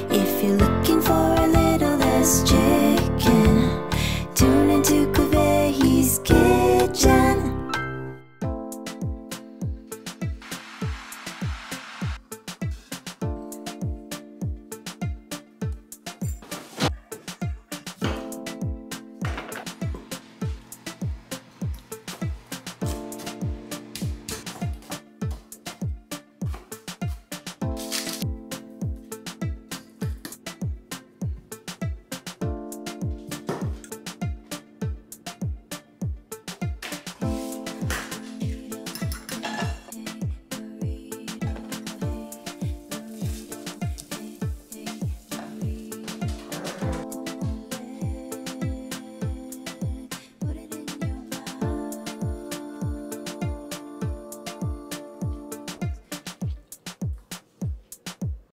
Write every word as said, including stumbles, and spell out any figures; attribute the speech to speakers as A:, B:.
A: If you're looking for a little less chicken, tune into